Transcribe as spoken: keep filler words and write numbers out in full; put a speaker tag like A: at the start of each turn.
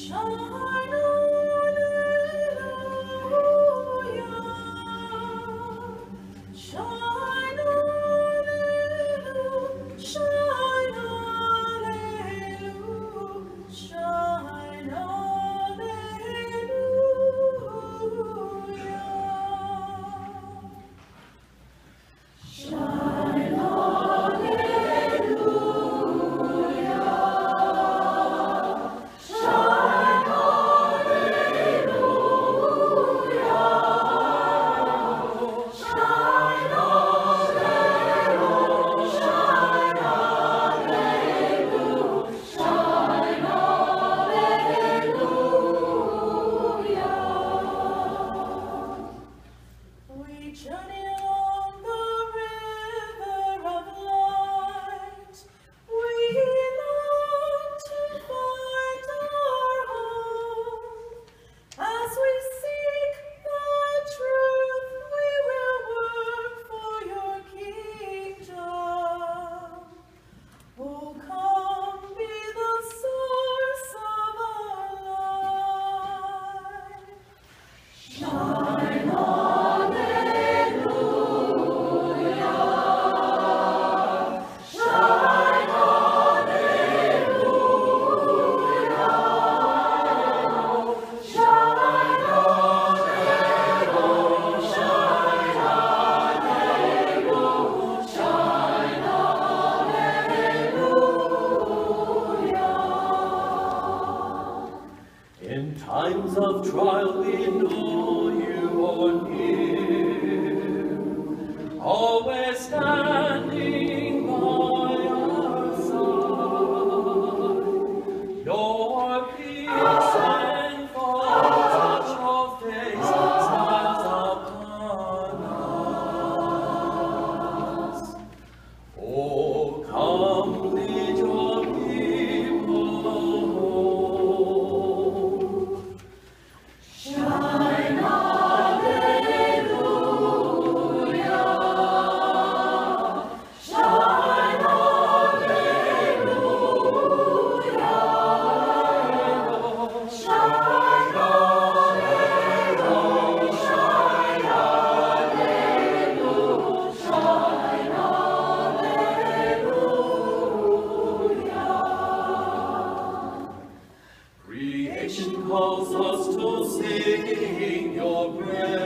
A: times of trial we know you are near, always standing by our side. Your peace and touch of face smiles upon us. Oh, come lead your people home. Shine, hallelujah. Shine, hallelujah. Shine, hallelujah. Shine, hallelujah. Shine, hallelujah. Creation calls us to sing your praise.